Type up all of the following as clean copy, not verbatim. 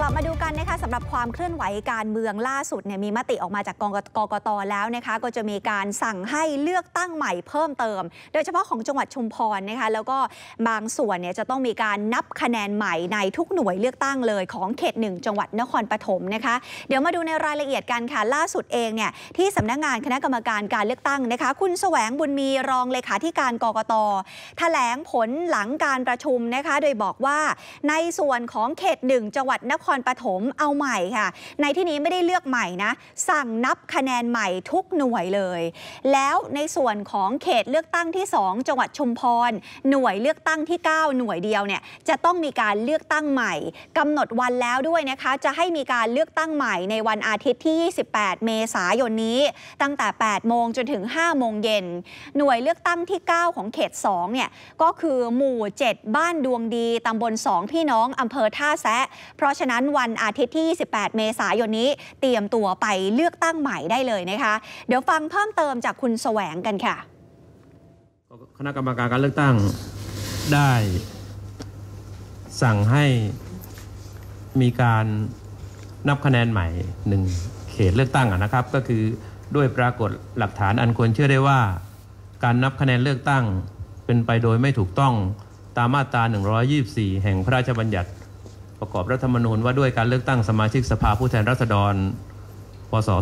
กลับมาดูกันนะคะสำหรับความเคลื่อนไหวการเมืองล่าสุดเนี่ยมีมติออกมาจากกกต.แล้วนะคะก็จะมีการสั่งให้เลือกตั้งใหม่เพิ่มเติมโดยเฉพาะของจังหวัดชุมพรนะคะแล้วก็บางส่วนเนี่ยจะต้องมีการนับคะแนนใหม่ในทุกหน่วยเลือกตั้งเลยของเขต1จังหวัดนครปฐมนะคะเดี๋ยวมาดูในรายละเอียดกันค่ะล่าสุดเองเนี่ยที่สำนักงานคณะกรรมการการเลือกตั้งนะคะคุณแสวงบุญมีรองเลขาธิการกกต.แถลงผลหลังการประชุมนะคะโดยบอกว่าในส่วนของเขต1จังหวัดนครปฐมเอาใหม่ค่ะในที่นี้ไม่ได้เลือกใหม่นะสั่งนับคะแนนใหม่ทุกหน่วยเลยแล้วในส่วนของเขตเลือกตั้งที่2จังหวัดชุมพรหน่วยเลือกตั้งที่9หน่วยเดียวเนี่ยจะต้องมีการเลือกตั้งใหม่กำหนดวันแล้วด้วยนะคะจะให้มีการเลือกตั้งใหม่ในวันอาทิตย์ที่28เมษายนนี้ตั้งแต่8โมงจนถึง5โมงเย็นหน่วยเลือกตั้งที่9ของเขต2เนี่ยก็คือหมู่7บ้านดวงดีตำบล2พี่น้องอำเภอท่าแซะเพราะฉะนั้นวันอาทิตย์ที่28เมษายนนี้เตรียมตัวไปเลือกตั้งใหม่ได้เลยนะคะเดี๋ยวฟังเพิ่มเติมจากคุณแสวงกันค่ะคณะกรรมการการเลือกตั้งได้สั่งให้มีการนับคะแนนใหม่1เขตเลือกตั้งนะครับก็คือด้วยปรากฏหลักฐานอันควรเชื่อได้ว่าการนับคะแนนเลือกตั้งเป็นไปโดยไม่ถูกต้องตามมาตรา124แห่งพระราชบัญญัติประกอบรัฐธรรมนูญว่าด้วยการเลือกตั้งสมาชิกสภาผู้แทนราษฎรพ.ศ.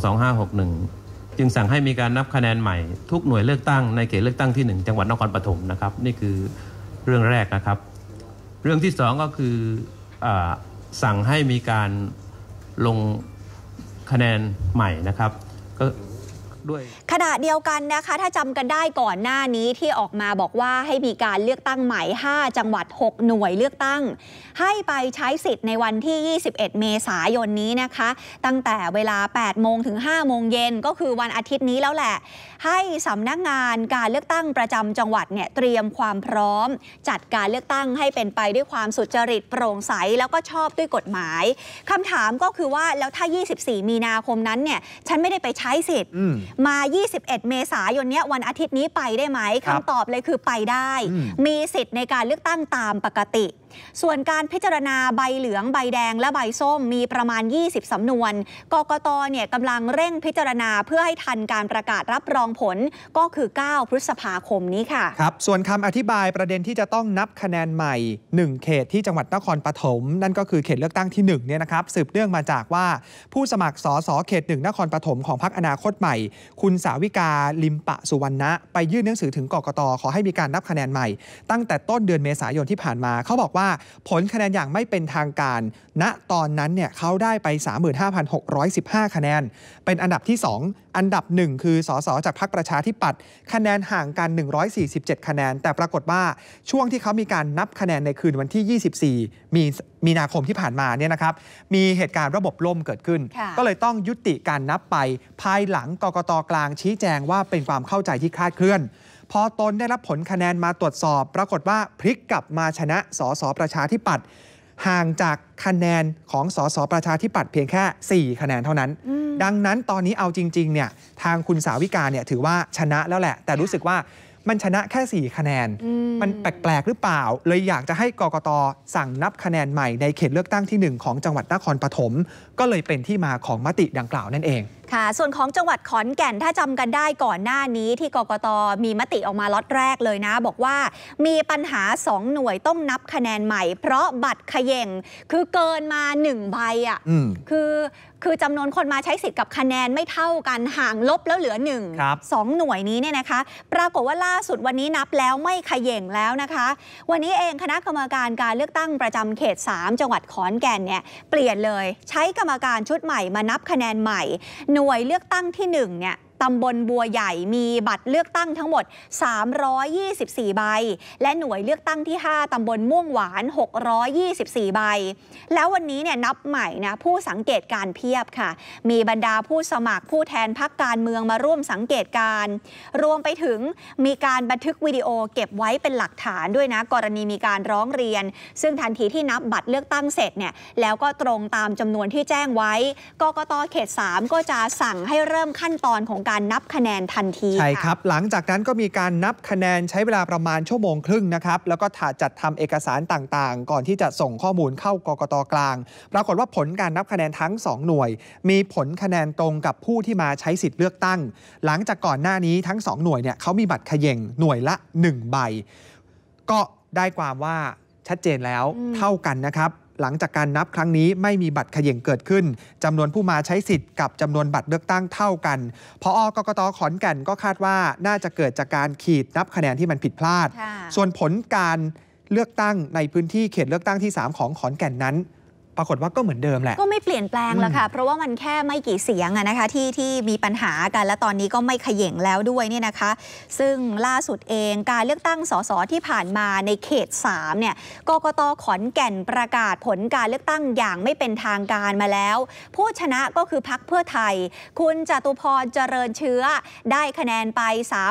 2561จึงสั่งให้มีการนับคะแนนใหม่ทุกหน่วยเลือกตั้งในเขตเลือกตั้งที่1จังหวัดนครปฐมนะครับนี่คือเรื่องแรกนะครับเรื่องที่2ก็คือสั่งให้มีการลงคะแนนใหม่นะครับก็ด้วยขณะเดียวกันนะคะถ้าจำกันได้ก่อนหน้านี้ที่ออกมาบอกว่าให้มีการเลือกตั้งใหม่5จังหวัด6หน่วยเลือกตั้งให้ไปใช้สิทธิ์ในวันที่21เมษายนนี้นะคะตั้งแต่เวลา8โมงถึง5โมงเย็นก็คือวันอาทิตย์นี้แล้วแหละให้สำนักงานการเลือกตั้งประจำจังหวัดเนี่ยเตรียมความพร้อมจัดการเลือกตั้งให้เป็นไปด้วยความสุจริตโปร่งใสแล้วก็ชอบด้วยกฎหมายคำถามก็คือว่าแล้วถ้า24มีนาคมนั้นเนี่ยฉันไม่ได้ไปใช้สิทธิ์มา21เมษายนนี้วันอาทิตย์นี้ไปได้ไหมคำตอบเลยคือไปได้มีสิทธิ์ในการเลือกตั้งตามปกติส่วนการพิจารณาใบเหลืองใบแดงและใบส้มมีประมาณ20สำนวนกกตเนี่ยกำลังเร่งพิจารณาเพื่อให้ทันการประกาศรับรองผลก็คือ9พฤษภาคมนี้ค่ะครับส่วนคำอธิบายประเด็นที่จะต้องนับคะแนนใหม่1เขตที่จังหวัดนครปฐมนั่นก็คือเขตเลือกตั้งที่1เนี่ยนะครับสืบเนื่องมาจากว่าผู้สมัครสสเขต1นครปฐมของพรรคอนาคตใหม่คุณสาวิกาลิมปะสุวรรณะไปยื่นหนังสือถึงกกตขอให้มีการนับคะแนนใหม่ตั้งแต่ต้นเดือนเมษายนที่ผ่านมาเขาบอกว่าผลคะแนนอย่างไม่เป็นทางการณตอนนั้นเนี่ยเขาได้ไป 35,615 คะแนนเป็นอันดับที่2อันดับ1คือสสจากพรรคประชาธิปัตย์คะแนนห่างกัน147คะแนนแต่ปรากฏว่าช่วงที่เขามีการนับคะแนนในคืนวันที่24มีนาคมที่ผ่านมาเนี่ยนะครับมีเหตุการณ์ระบบล่มเกิดขึ้นก็เลยต้องยุติการนับไปภายหลังกกตกลางชี้แจงว่าเป็นความเข้าใจที่คลาดเคลื่อนพอตนได้รับผลคะแนนมาตรวจสอบปรากฏว่าพลิกกลับมาชนะสสประชาธิปัตย์ห่างจากคะแนนของสสประชาธิปัตย์เพียงแค่4คะแนนเท่านั้นดังนั้นตอนนี้เอาจริงๆเนี่ยทางคุณสาวิกาเนี่ยถือว่าชนะแล้วแหละแต่รู้สึกว่ามันชนะแค่4คะแนนมันแปลกๆหรือเปล่าเลยอยากจะให้กกตสั่งนับคะแนนใหม่ในเขตเลือกตั้งที่1ของจังหวัดนครปฐมก็เลยเป็นที่มาของมติดังกล่าวนั่นเองค่ะส่วนของจังหวัดขอนแก่นถ้าจำกันได้ก่อนหน้านี้ที่กกตมีมติออกมาล็อตแรกเลยนะบอกว่ามีปัญหา2หน่วยต้องนับคะแนนใหม่เพราะบัตรเขย่งคือเกินมา1ใบอ่ะคือจำนวนคนมาใช้สิทธิ์กับคะแนนไม่เท่ากันห่างลบแล้วเหลือ2หน่วยนี้เนี่ยนะคะปรากฏว่าล่าสุดวันนี้นับแล้วไม่เขย่งแล้วนะคะวันนี้เองคณะกรรมการการเลือกตั้งประจำเขต3จังหวัดขอนแก่นเนี่ยเปลี่ยนเลยใช้กรรมการชุดใหม่มานับคะแนนใหม่หน่วยเลือกตั้งที่1เนี่ยตำบลบัวใหญ่มีบัตรเลือกตั้งทั้งหมด324ใบและหน่วยเลือกตั้งที่5ตำบลม่วงหวาน624ใบแล้ววันนี้เนี่ยนับใหม่นะผู้สังเกตการเพียบค่ะมีบรรดาผู้สมัครผู้แทนพรรคการเมืองมาร่วมสังเกตการรวมไปถึงมีการบันทึกวิดีโอเก็บไว้เป็นหลักฐานด้วยนะกรณีมีการร้องเรียนซึ่งทันทีที่นับบัตรเลือกตั้งเสร็จเนี่ยแล้วก็ตรงตามจำนวนที่แจ้งไว้กกตเขต3ก็จะสั่งให้เริ่มขั้นตอนของการนับคะแนนทันทีใช่ครับหลังจากนั้นก็มีการนับคะแนนใช้เวลาประมาณ1.5 ชั่วโมงนะครับแล้วก็จัดทำเอกสารต่างๆก่อนที่จะส่งข้อมูลเข้ากกต.กลางปรากฏว่าผลการนับคะแนนทั้ง2หน่วยมีผลคะแนนตรงกับผู้ที่มาใช้สิทธิ์เลือกตั้งหลังจากก่อนหน้านี้ทั้ง2หน่วยเนี่ยเขามีบัตรเขย่งหน่วยละ1 ใบก็ได้ความว่าชัดเจนแล้วเท่ากันนะครับหลังจากการนับครั้งนี้ไม่มีบัตรเขย่งเกิดขึ้นจำนวนผู้มาใช้สิทธิ์กับจำนวนบัตรเลือกตั้งเท่ากันผกกต.ขอนแก่นก็คาดว่าน่าจะเกิดจากการขีดนับคะแนนที่มันผิดพลาดส่วนผลการเลือกตั้งในพื้นที่เขตเลือกตั้งที่3ของขอนแก่นนั้นปรากฏว่าก็เหมือนเดิมแหละก็ไม่เปลี่ยนแปลงแล้วค่ะเพราะว่ามันแค่ไม่กี่เสียงนะคะที่มีปัญหากันและตอนนี้ก็ไม่เขย่งแล้วด้วยเนี่ยนะคะซึ่งล่าสุดเองการเลือกตั้งสสที่ผ่านมาในเขต3เนี่ยกกต.ขอนแก่นประกาศผลการเลือกตั้งอย่างไม่เป็นทางการมาแล้วผู้ชนะก็คือพรรคเพื่อไทยคุณจตุพรเจริญเชื้อได้คะแนนไป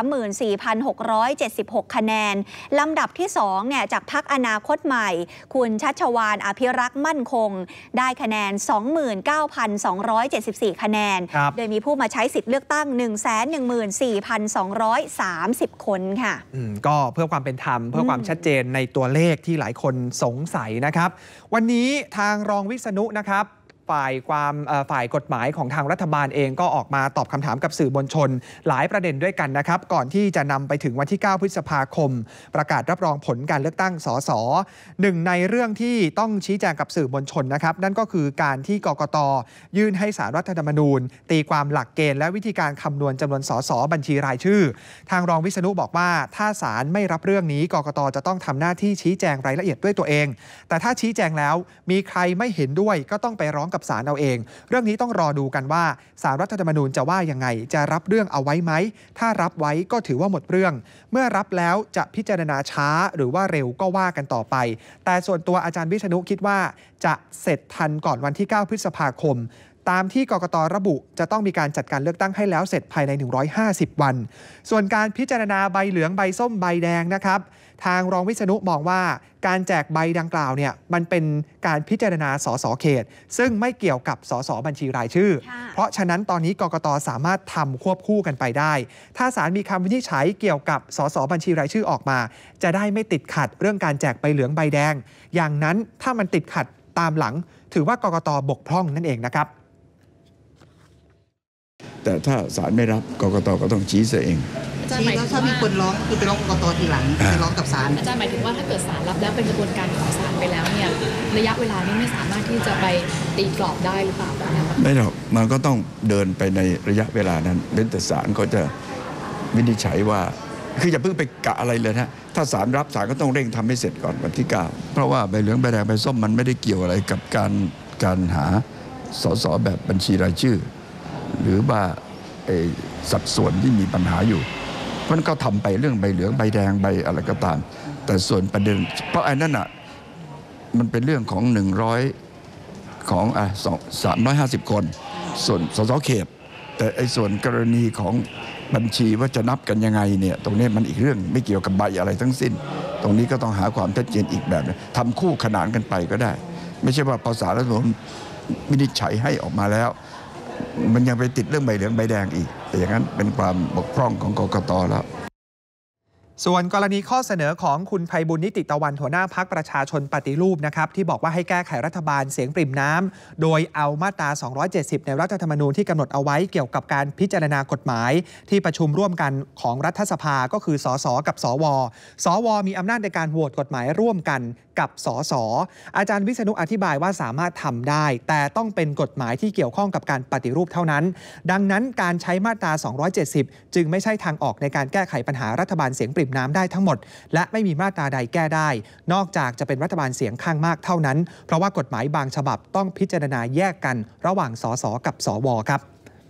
34,676 คะแนนลำดับที่2เนี่ยจากพรรคอนาคตใหม่คุณชัชวาลอภิรักษ์มั่นคงได้คะแนน 29,274 คะแนนโดยมีผู้มาใช้สิทธิ์เลือกตั้ง 114,230 คนค่ะก็เพื่อความเป็นธรรมเพื่อความชัดเจนในตัวเลขที่หลายคนสงสัยนะครับวันนี้ทางรองวิษณุนะครับฝ่ายกฎหมายของทางรัฐบาลเองก็ออกมาตอบคำถามกับสื่อมวลชนหลายประเด็นด้วยกันนะครับก่อนที่จะนำไปถึงวันที่9 พฤษภาคมประกาศรับรองผลการเลือกตั้งสสหนึ่งในเรื่องที่ต้องชี้แจงกับสื่อมวลชนนะครับนั่นก็คือการที่กกต.ยื่นให้ศาลรัฐธรรมนูญตีความหลักเกณฑ์และวิธีการคำนวณจำนวนสสบัญชีรายชื่อทางรองวิษณุบอกว่าถ้าศาลไม่รับเรื่องนี้กกต.จะต้องทำหน้าที่ชี้แจงรายละเอียดด้วยตัวเองแต่ถ้าชี้แจงแล้วมีใครไม่เห็นด้วยก็ต้องไปร้องกับศาลเอาเองเรื่องนี้ต้องรอดูกันว่าศาลรัฐธรรมนูญจะว่ายังไงจะรับเรื่องเอาไว้ไหมถ้ารับไว้ก็ถือว่าหมดเรื่องเมื่อรับแล้วจะพิจารณาช้าหรือว่าเร็วก็ว่ากันต่อไปแต่ส่วนตัวอาจารย์วิษณุคิดว่าจะเสร็จทันก่อนวันที่9 พฤษภาคมตามที่กกต.ระบุจะต้องมีการจัดการเลือกตั้งให้แล้วเสร็จภายใน150 วันส่วนการพิจารณาใบเหลืองใบส้มใบแดงนะครับทางรองวิษณุมองว่าการแจกใบดังกล่าวเนี่ยมันเป็นการพิจารณาสสเขตซึ่งไม่เกี่ยวกับสสบัญชีรายชื่อเพราะฉะนั้นตอนนี้กกต.สามารถทำควบคู่กันไปได้ถ้าศาลมีคำวินิจฉัยเกี่ยวกับสสบัญชีรายชื่อออกมาจะได้ไม่ติดขัดเรื่องการแจกใบเหลืองใบแดงอย่างนั้นถ้ามันติดขัดตามหลังถือว่ากกต.บกพร่องนั่นเองนะครับแต่ถ้าศาลไม่รับกกต.ก็ต้องชี้เสียเองชี้แล้วถ้ามีคนร้องคือไปร้องกกต.ทีหลังไปร้องกับศาลอาจารย์หมายถึงว่าถ้าเกิดศาลรับแล้วเป็นกระบวนการของศาลไปแล้วเนี่ยระยะเวลานี้ไม่สามารถที่จะไปตีกรอบได้หรือเปล่าไม่หรอกมันก็ต้องเดินไปในระยะเวลานั้นเว้นแต่ศาลก็จะวินิจฉัยว่าคืออย่าเพิ่งไปกะอะไรเลยนะถ้าศาลรับศาลก็ต้องเร่งทำให้เสร็จก่อนวันที่9เพราะว่าใบเหลืองใบแดงใบส้มมันไม่ได้เกี่ยวอะไรกับการหาสสแบบบัญชีรายชื่อหรือว่าสัดส่วนที่มีปัญหาอยู่มันก็ทำไปเรื่องใบเหลืองใบแดงใบอะไรก็ตามแต่ส่วนประเด็นเพราะไอ้นั่นอ่ะมันเป็นเรื่องของ100ของ350 คนส่วนสสเขตแต่ไอ้ส่วนกรณีของบัญชีว่าจะนับกันยังไงเนี่ยตรงนี้มันอีกเรื่องไม่เกี่ยวกับใบอะไรทั้งสิ้นตรงนี้ก็ต้องหาความชัดเจนอีกแบบนึงทำคู่ขนานกันไปก็ได้ไม่ใช่ว่าพอศาลรัฐธรรมนูญวินิจฉัยให้ออกมาแล้วมันยังไปติดเรื่องใบเหลืองใบแดงอีกแต่อย่างนั้นเป็นความบกพร่องของกกต.แล้วส่วนกรณีข้อเสนอของคุณไพบุญนิติตะวันหัวหน้าพรรคประชาชนปฏิรูปนะครับที่บอกว่าให้แก้ไขรัฐบาลเสียงปริ่มน้ำโดยเอามาตรา270ในรัฐธรรมนูญที่กำหนดเอาไว้เกี่ยวกับการพิจารณากฎหมายที่ประชุมร่วมกันของรัฐสภาก็คือสสกับสวมีอำนาจในการโหวตกฎหมายร่วมกันกับสสอาจารย์วิษณุอธิบายว่าสามารถทำได้แต่ต้องเป็นกฎหมายที่เกี่ยวข้องกับการปฏิรูปเท่านั้นดังนั้นการใช้มาตรา270จึงไม่ใช่ทางออกในการแก้ไขปัญหารัฐบาลเสียงปริ่มน้ำได้ทั้งหมดและไม่มีมาตราใดแก้ได้นอกจากจะเป็นรัฐบาลเสียงข้างมากเท่านั้นเพราะว่ากฎหมายบางฉบับต้องพิจารณาแยกกันระหว่างสสกับสวครับ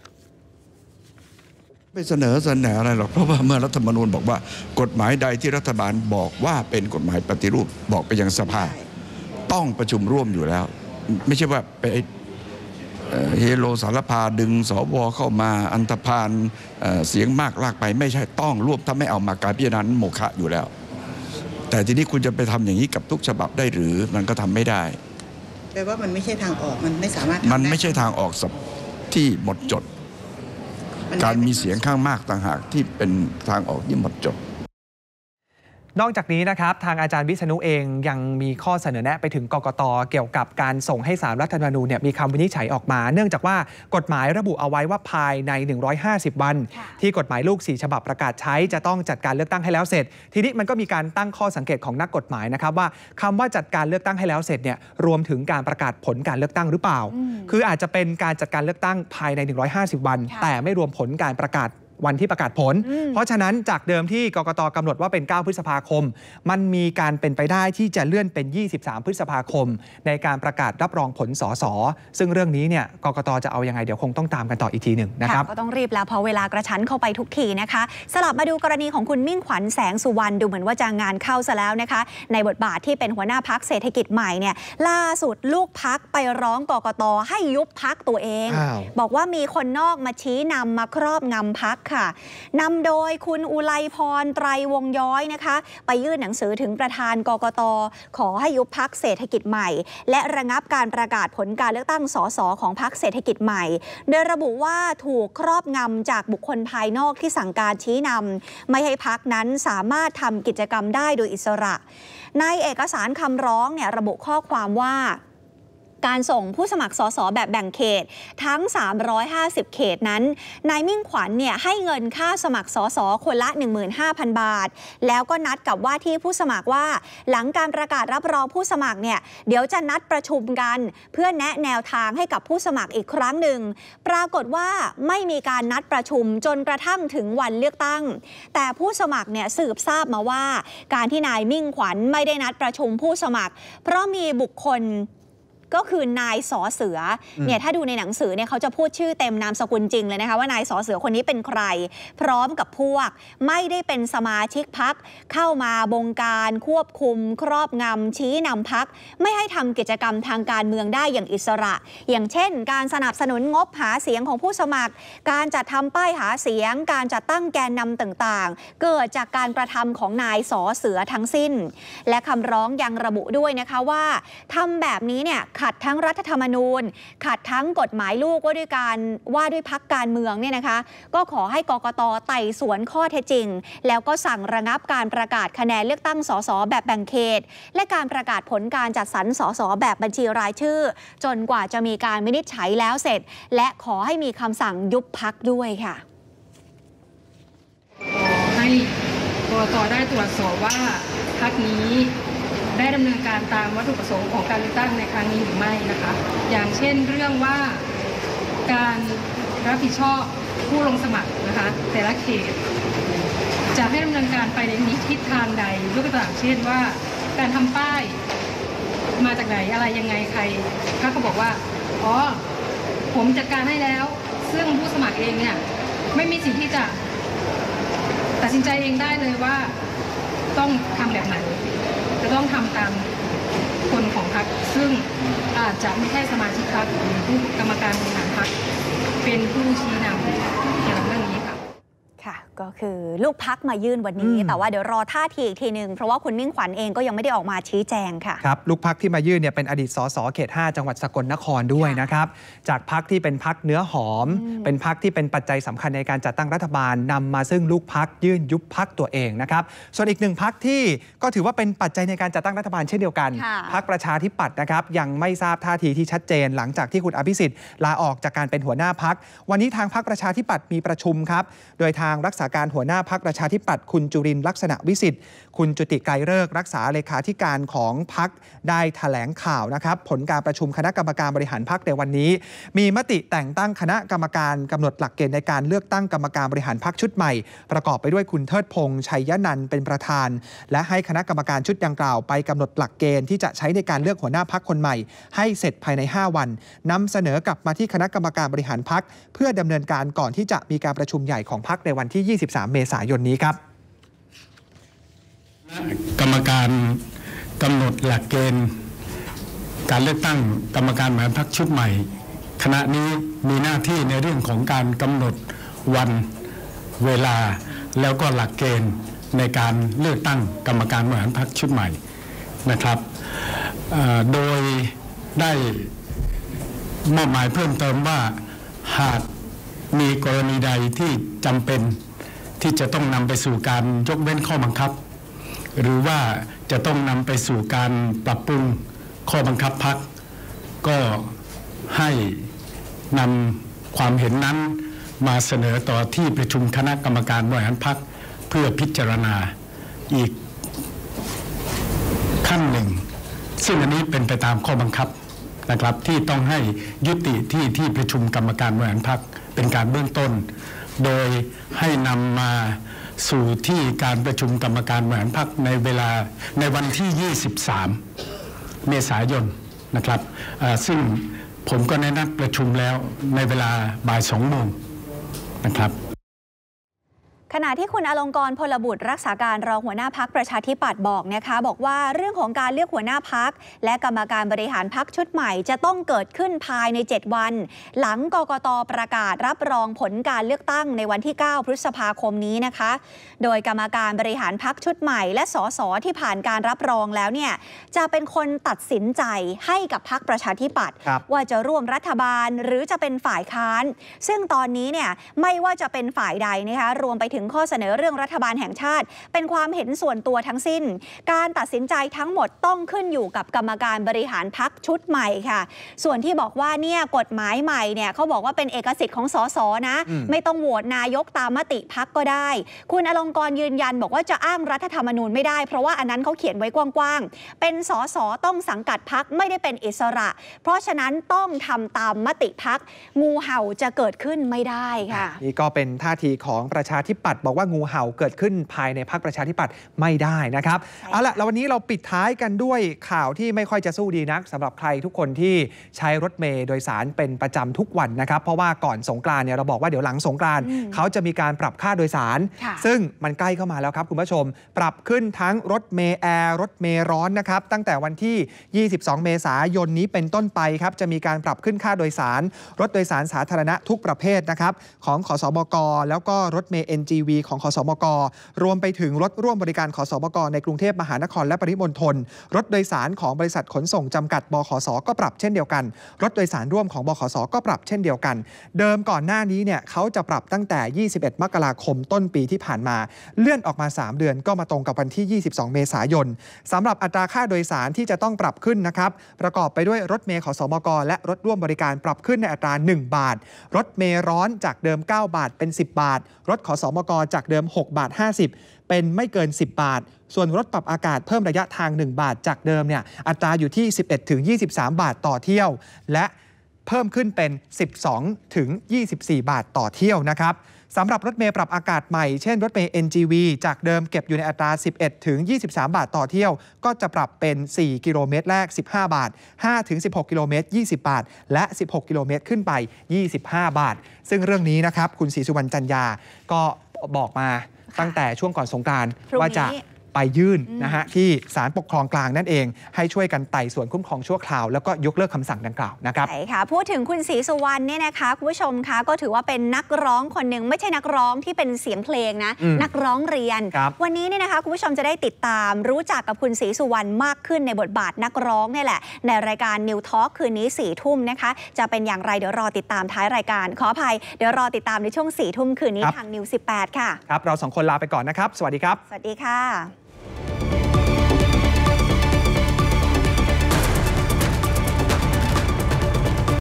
ไม่เสนออะไรหรอกเพราะว่าเมื่อรัฐธรรมนูญบอกว่ากฎหมายใดที่รัฐบาลบอกว่าเป็นกฎหมายปฏิรูปบอกไปยังสภาต้องประชุมร่วมอยู่แล้วไม่ใช่ว่าไปเฮโลสารพาดึงสวเข้ามาอันธพาลเสียงมากลากไปไม่ใช่ต้องร่วมถ้าไม่เอามาการพิจารณาโมฆะอยู่แล้วแต่ทีนี้คุณจะไปทำอย่างนี้กับทุกฉบับได้หรือมันก็ทำไม่ได้แปลว่ามันไม่ใช่ทางออกมันไม่สามารถมันไม่ใช่ทางออกที่หมดจดการมีเสียงข้างมากต่างหากที่เป็นทางออกที่หมดจดนอกจากนี้นะครับทางอาจารย์วิษณุเองยังมีข้อเสนอแนะไปถึงกกต.เกี่ยวกับการส่งให้ศาลรัฐธรรมนูญมีคำวินิจฉัยออกมาเนื่องจากว่ากฎหมายระบุเอาไว้ว่าภายใน150 วันที่กฎหมายลูก4ฉบับประกาศใช้จะต้องจัดการเลือกตั้งให้แล้วเสร็จทีนี้มันก็มีการตั้งข้อสังเกตของนักกฎหมายนะครับว่าคำว่าจัดการเลือกตั้งให้แล้วเสร็จรวมถึงการประกาศผลการเลือกตั้งหรือเปล่าคืออาจจะเป็นการจัดการเลือกตั้งภายใน150 วันแต่ไม่รวมผลการประกาศวันที่ประกาศผลเพราะฉะนั้นจากเดิมที่กกต.กำหนดว่าเป็น9พฤษภาคมมันมีการเป็นไปได้ที่จะเลื่อนเป็น23พฤษภาคมในการประกาศรับรองผลสสซึ่งเรื่องนี้กกต.จะเอายังไงเดี๋ยวคงต้องตามกันต่ออีกทีหนึ่งนะครับก็ต้องรีบแล้วเพราะเวลากระชั้นเข้าไปทุกทีนะคะสลับมาดูกรณีของคุณมิ่งขวัญแสงสุวรรณดูเหมือนว่าจะงานเข้าซะแล้วนะคะในบทบาทที่เป็นหัวหน้าพรรคเศรษฐกิจใหม่ล่าสุดลูกพรรคไปร้องกกต.ให้ยุบพรรคตัวเองบอกว่ามีคนนอกมาชี้นำมาครอบงำพรรคค่ะนำโดยคุณอุไลพรไตรวงย้อยนะคะไปยื่นหนังสือถึงประธานกกต.ขอให้ยุบพรรคเศรษฐกิจใหม่และระงับการประกาศผลการเลือกตั้งสสของพรรคเศรษฐกิจใหม่โดยระบุว่าถูกครอบงำจากบุคคลภายนอกที่สั่งการชี้นำไม่ให้พรรคนั้นสามารถทำกิจกรรมได้โดยอิสระในเอกสารคำร้องระบุข้อความว่าการส่งผู้สมัครสสแบบแบ่งเขตทั้ง350เขตนั้นนายมิ่งขวัญให้เงินค่าสมัครสสคนละ 15,000 บาทแล้วก็นัดกับว่าที่ผู้สมัครว่าหลังการประกาศรับรองผู้สมัครเดี๋ยวจะนัดประชุมกันเพื่อแนะแนวทางให้กับผู้สมัครอีกครั้งหนึ่งปรากฏว่าไม่มีการนัดประชุมจนกระทั่งถึงวันเลือกตั้งแต่ผู้สมัครสืบทราบมาว่าการที่นายมิ่งขวัญไม่ได้นัดประชุมผู้สมัครเพราะมีบุคคลก็คือนายสอเสือถ้าดูในหนังสือเขาจะพูดชื่อเต็มนามสกุลจริงเลยนะคะว่านายสอเสือคนนี้เป็นใครพร้อมกับพวกไม่ได้เป็นสมาชิกพรรคเข้ามาบงการควบคุมครอบงำชี้นำพรรคไม่ให้ทำกิจกรรมทางการเมืองได้อย่างอิสระอย่างเช่นการสนับสนุนงบหาเสียงของผู้สมัครการจัดทำป้ายหาเสียงการจัดตั้งแกนนำต่างๆเกิดจากการกระทำของนายสอเสือทั้งสิ้นและคำร้องยังระบุด้วยนะคะว่าทำแบบนี้ขัดทั้งรัฐธรรมนูญขัดทั้งกฎหมายลูกว่าด้วยพรรคการเมืองนะคะก็ขอให้กกต.ไต่สวนข้อเท็จจริงแล้วก็สั่งระงับการประกาศคะแนนเลือกตั้งสสแบบแบ่งเขตและการประกาศผลการจัดสรรสสแบบบัญชีรายชื่อจนกว่าจะมีการวินิจฉัยแล้วเสร็จและขอให้มีคำสั่งยุบพรรคด้วยค่ะให้กกต.ได้ตรวจสอบว่าพรรคนี้ได้ดำเนินการตามวัตถุประสงค์ของการเลือกตั้งในครั้งนี้หรือไม่นะคะอย่างเช่นเรื่องว่าการรับผิดชอบผู้ลงสมัครนะคะแต่ละเขตจะให้ดำเนินการไปในทิศทางใดยกตัวอย่างเช่นว่าการทำป้ายมาจากไหนอะไรยังไงใครเขาก็บอกว่าอ๋อผมจัดการให้แล้วซึ่งผู้สมัครเองไม่มีสิทธิ์ที่จะตัดสินใจเองได้เลยว่าต้องทำแบบไหนจะต้องทำตามคนของพรรคซึ่งอาจจะไม่ใช่สมาชิกพรรคหรือผู้กรรมการบริหารพรรคเป็นผู้ชี้นำเกี่ยวกับเรื่องนี้ค่ะก็คือลูกพรรคมายื่นวันนี้แต่ว่าเดี๋ยวรอท่าทีอีกทีนึงเพราะว่าคุณมิ่งขวัญเองก็ยังไม่ได้ออกมาชี้แจงค่ะครับลูกพรรคที่มายื่นเป็นอดีตสสเขต 5 จังหวัดสกลนครด้วยนะครับจากพรรคที่เป็นพรรคเนื้อหอมเป็นพรรคที่เป็นปัจจัยสำคัญในการจัดตั้งรัฐบาลนำมาซึ่งลูกพรรคยื่นยุบพรรคตัวเองนะครับส่วนอีกหนึ่งพรรคที่ก็ถือว่าเป็นปัจจัยในการจัดตั้งรัฐบาลเช่นเดียวกันพรรคประชาธิปัตย์นะครับยังไม่ทราบท่าทีที่ชัดเจนหลังจากที่คุณอภิสิทธิ์ลาออกจากการเป็นหัวหน้าพรรควันนี้ทางพรรคประชาธิปัตย์มีประชุมครับโดยทางรักษาการหัวหน้าพรรคประชาธิปัตย์คุณจุรินทร์ลักษณะวิสิทธิ์คุณจุติไกรฤกษ์รักษาเลขาธิการของพรรคได้แถลงข่าวนะครับผลการประชุมคณะกรรมการบริหารพรรคในวันนี้มีมติแต่งตั้งคณะกรรมการกำหนดหลักเกณฑ์ในการเลือกตั้งกรรมการบริหารพรรคชุดใหม่ประกอบไปด้วยคุณเทิดพงษ์ชัยยนันท์เป็นประธานและให้คณะกรรมการชุดดังกล่าวไปกำหนดหลักเกณฑ์ที่จะใช้ในการเลือกหัวหน้าพรรคคนใหม่ให้เสร็จภายใน5วันนำเสนอกลับมาที่คณะกรรมการบริหารพรรคเพื่อดำเนินการก่อนที่จะมีการประชุมใหญ่ของพรรคในวันที่23เมษายนนี้ครับกรรมการกำหนดหลักเกณฑ์การเลือกตั้งกรรมการบริหารพรรคชุดใหม่คณะนี้มีหน้าที่ในเรื่องของการกำหนดวันเวลาแล้วก็หลักเกณฑ์ในการเลือกตั้งกรรมการบริหารพรรคชุดใหม่นะครับโดยได้มอบหมายเพิ่มเติมว่าหากมีกรณีใดที่จำเป็นที่จะต้องนำไปสู่การยกเว้นข้อบังคับหรือว่าจะต้องนำไปสู่การปรับปรุงข้อบังคับพรรคก็ให้นำความเห็นนั้นมาเสนอต่อที่ประชุมคณะกรรมการบริหารพรรคเพื่อพิจารณาอีกขั้นหนึ่งซึ่งอันนี้เป็นไปตามข้อบังคับนะครับที่ต้องให้ยุติที่ประชุมกรรมการบริหารพรรคเป็นการเบื้องต้นโดยให้นำมาสู่ที่การประชุมกรรมการบริหารพรรคในวันที่ 23 เมษายนนะครับซึ่งผมก็ได้นัดประชุมแล้วในเวลาบ่าย 2 โมงนะครับขณะที่คุณอลงกรณ์ พลบุตรรักษาการรองหัวหน้าพรรคประชาธิปัตย์บอกนะคะบอกว่าเรื่องของการเลือกหัวหน้าพรรคและกรรมการบริหารพรรคชุดใหม่จะต้องเกิดขึ้นภายใน 7 วันหลังกกต.ประกาศรับรองผลการเลือกตั้งในวันที่ 9 พฤษภาคมนี้นะคะโดยกรรมการบริหารพรรคชุดใหม่และสสที่ผ่านการรับรองแล้วเนี่ยจะเป็นคนตัดสินใจให้กับพรรคประชาธิปัตย์ว่าจะร่วมรัฐบาลหรือจะเป็นฝ่ายค้านซึ่งตอนนี้เนี่ยไม่ว่าจะเป็นฝ่ายใดนะคะรวมไปถึงข้อเสนอเรื่องรัฐบาลแห่งชาติเป็นความเห็นส่วนตัวทั้งสิ้นการตัดสินใจทั้งหมดต้องขึ้นอยู่กับกรรมการบริหารพรรคชุดใหม่ค่ะส่วนที่บอกว่าเนี่ยกฎหมายใหม่เนี่ยเขาบอกว่าเป็นเอกสิทธิ์ของสสนะไม่ต้องโหวตนายกตามมติพรรคก็ได้คุณอลงกรณ์ยืนยันบอกว่าจะอ้างรัฐธรรมนูญไม่ได้เพราะว่าอันนั้นเขาเขียนไว้กว้างๆเป็นสสต้องสังกัดพรรคไม่ได้เป็นอิสระเพราะฉะนั้นต้องทำตามมติพรรคงูเห่าจะเกิดขึ้นไม่ได้ค่ะนี่ก็เป็นท่าทีของประชาธิปัตย์บอกว่างูเห่าเกิดขึ้นภายในพรรคประชาธิปัตย์ไม่ได้นะครับเอาล่ะแล้ววันนี้เราปิดท้ายกันด้วยข่าวที่ไม่ค่อยจะสู้ดีนักสำหรับใครทุกคนที่ใช้รถเมล์โดยสารเป็นประจำทุกวันนะครับเพราะว่าก่อนสงกรานต์เนี่ยเราบอกว่าเดี๋ยวหลังสงกรานต์เขาจะมีการปรับค่าโดยสารซึ่งมันใกล้เข้ามาแล้วครับคุณผู้ชมปรับขึ้นทั้งรถเมล์แอร์รถเมล์ร้อนนะครับตั้งแต่วันที่ 22 เมษายนนี้เป็นต้นไปครับจะมีการปรับขึ้นค่าโดยสารรถโดยสารสาธารณะทุกประเภทนะครับของขสมกแล้วก็รถเมล์ NGV ของขสมกรวมไปถึงรถร่วมบริการขสมกในกรุงเทพมหานครและปริมณฑลรถโดยสารของบริษัทขนส่งจำกัดบขสก็ปรับเช่นเดียวกันรถโดยสารร่วมของบขสก็ปรับเช่นเดียวกันเดิมก่อนหน้านี้เนี่ยเขาจะปรับตั้งแต่ 21 มกราคมต้นปีที่ผ่านมาเลื่อนออกมา3 เดือนก็มาตรงกับวันที่ 22 เมษายนสำหรับอัตราค่าโดยสารที่จะต้องปรับขึ้นนะครับประกอบไปด้วยรถเมล์ขสมกและรถร่วมบริการปรับขึ้นในอัตรา1 บาทรถเมล์ร้อนจากเดิม9 บาทเป็น10 บาทรถขสมกจากเดิม6 บาท 50เป็นไม่เกิน10 บาทส่วนรถปรับอากาศเพิ่มระยะทาง 1 บาทจากเดิมเนี่ยอัตราอยู่ที่ 11-23 บาทต่อเที่ยวและเพิ่มขึ้นเป็น 12-24 บาทต่อเที่ยวนะครับสำหรับรถเมล์ปรับอากาศใหม่เช่นรถเมล์ NGV จากเดิมเก็บอยู่ในอัตรา 11-23 บาทต่อเที่ยวก็จะปรับเป็น4กิโลเมตรแรก15 บาท 5-16 กิโลเมตร20 บาทและ16กิโลเมตรขึ้นไป25 บาทซึ่งเรื่องนี้นะครับคุณศรีสุวรรณจันยาก็บอกมาตั้งแต่ช่วงก่อนสงกรานต์ว่าจะไปยื่นนะฮะที่ศาลปกครองกลางนั่นเองให้ช่วยกันไต่สวนคุ้มครองชั่วคราวแล้วก็ยกเลิกคำสั่งดังกล่าวนะครับใช่ค่ะพูดถึงคุณศรีสุวรรณเนี่ยนะคะคุณผู้ชมคะก็ถือว่าเป็นนักร้องคนหนึ่งไม่ใช่นักร้องที่เป็นเสียงเพลงนะนักร้องเรียนวันนี้เนี่ยนะคะคุณผู้ชมจะได้ติดตามรู้จักกับคุณศรีสุวรรณมากขึ้นในบทบาทนักร้องนี่แหละในรายการ New Talk คืนนี้ 4 ทุ่มนะคะจะเป็นอย่างไรเดี๋ยวรอติดตามท้ายรายการขออภัยเดี๋ยวรอติดตามในช่วง 4 ทุ่มคืนนี้ทาง New 18 ค่ะครับเรา2 คนลาไปก่อนนะครับสวัสดีครับสวัสดีค่ะ